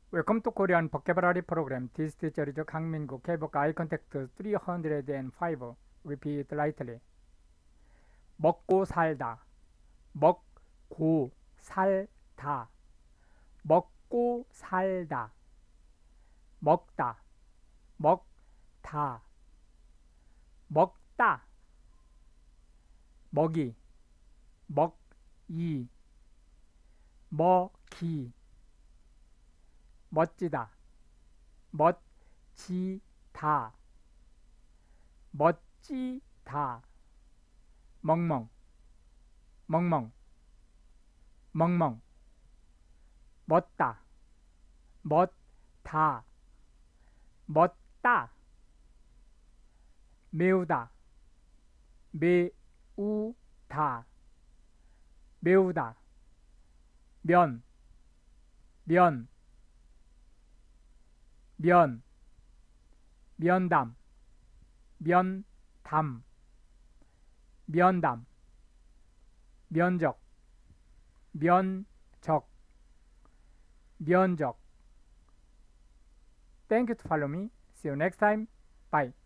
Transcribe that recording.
Welcome to Korean vocabulary program. This teacher is 강민구. K-book eye contact 305. Repeat lightly. 먹고 살다. 먹고 살다. 먹고 살다. 먹다. 먹다. 먹다. 먹이. 먹이. 먹기. 멋지다. 멋지다. 멋지다. 멍멍. 멍멍. 멍멍. 멋다. 멋다. 멋다. 매우다. 매우다. 매우다. 면. 면. 면. 면담. 면담. 면담. 면적. 면적. 면적. Thank you to follow me. See you next time. Bye.